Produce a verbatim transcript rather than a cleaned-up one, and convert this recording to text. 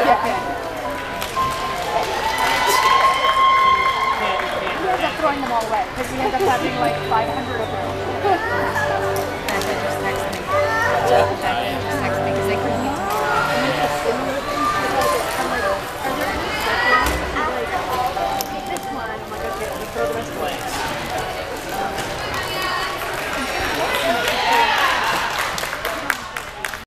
Okay. He ends up throwing them all away because he ends up having like five hundred of them. And they just text me. They just text me because they couldn't meet tomorrow. This one, I'm like, okay, we throw the rest of